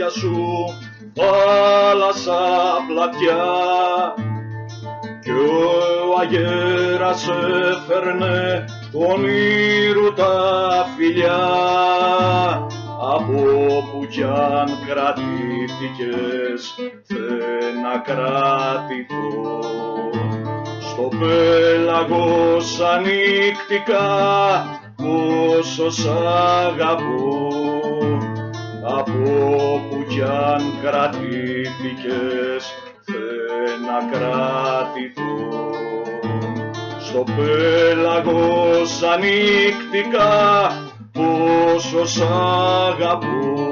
μάτια σου θάλασσα πλατιά κι ο αγέρας έφερνε του ονείρου τα φιλιά από που κι αν κρατήθηκες να κρατηθώ στο πέλαγος ανοίκτηκα πόσο σ' αγαπώ από που κι αν κρατήθηκες να κρατηθώ στο πέλαγος ανοίκτηκα πόσο σ' αγαπώ.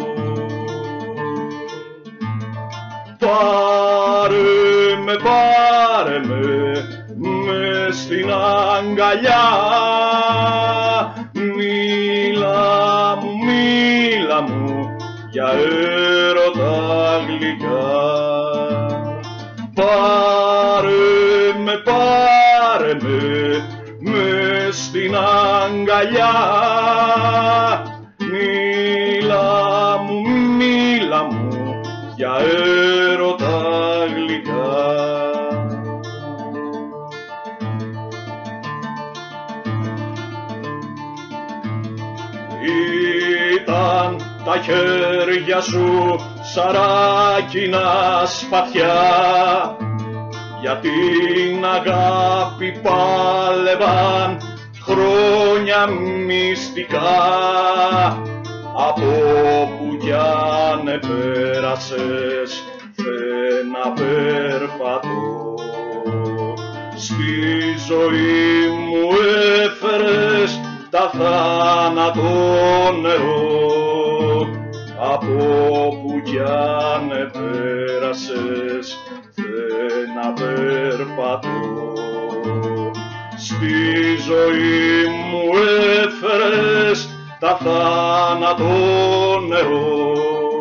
Πάρε με μες στην αγκαλιά, μίλα μου για έρωτα γλυκά. Πάρε με μες στην αγκαλιά, μίλα μου για έρωτα γλυκά. Ήταν τα χέρια σου σαράκινα σπαθιά, για την αγάπη πάλευαν χρόνια μυστικά. Από που κι αν επέρασες να περπατώ, στη ζωή μου έφερες τα θάνατο νερό. Από που κι αν επέρασες να περπατώ, στη ζωή μου έφερες τα θάνατο νερό.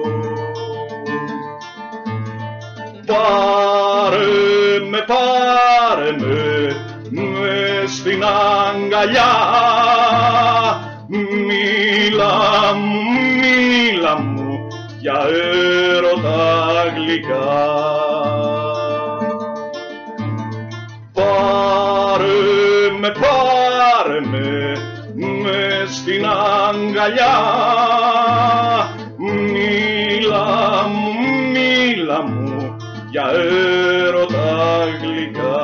Πάρε με μες στην αγκαλιά, μίλα μου για έρωτα γλυκά. Πάρε με μες στην αγκαλιά, μίλα μου για έρωτα γλυκά.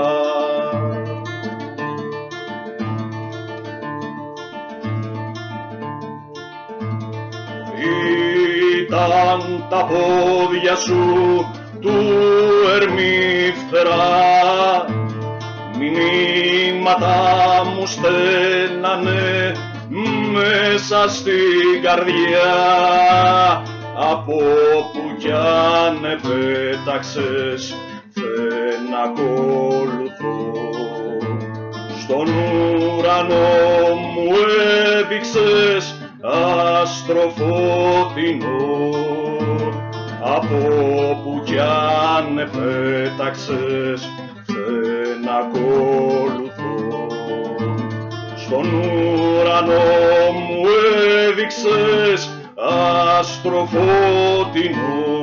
Ήταν τα πόδια σου του Ερμή φτερά, μηνύματα μου στένανε μέσα στην καρδιά. Από που κι αν επέταξες να ακολουθώ, στον ουρανό μου έδειξες άστρο φωτεινό. Από που κι αν επέταξες να ακολουθώ, στον ουρανό μου έδειξες άστρο φωτεινό.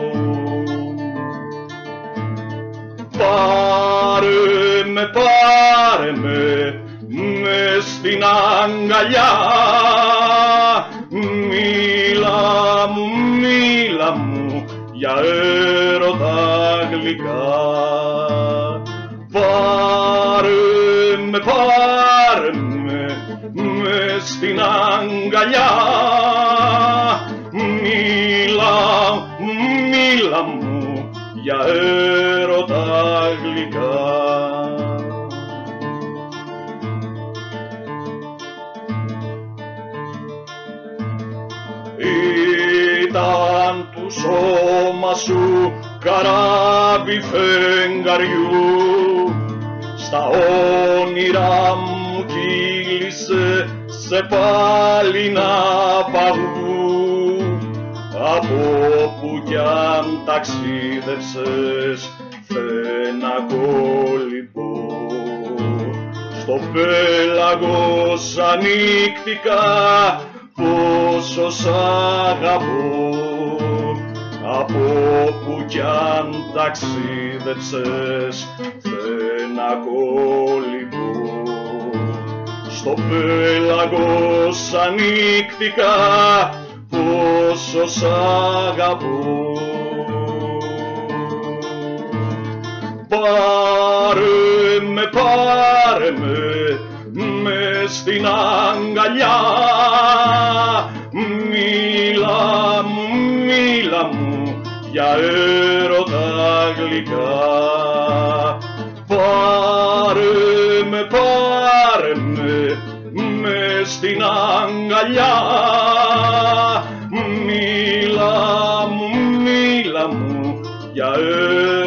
Πάρε με μες στην αγκαλιά, μίλα μου για έρωτα γλυκά. Πάρε με μες στην αγκαλιά, μίλα μου για έρωτα γλυκά. Ήταν του σώμα σου καράβι φεγγαριού, στα όνειρά μου κύλησε σε πάλινα παγού. Από που κι αν ταξίδευσες να κολυμπώ, στο πέλαγος ανοίκτηκα πόσο σ' αγαπώ. Από που κι αν ταξίδεψες θένα κόλυμπο, στο πέλαγος ανοίκτηκα πόσο σ' αγαπώ. Πάρε με μες στην αγκαλιά, μίλα μου για έρωτα γλυκά. Πάρε με μες στην αγκαλιά, μίλα μου για έρωτα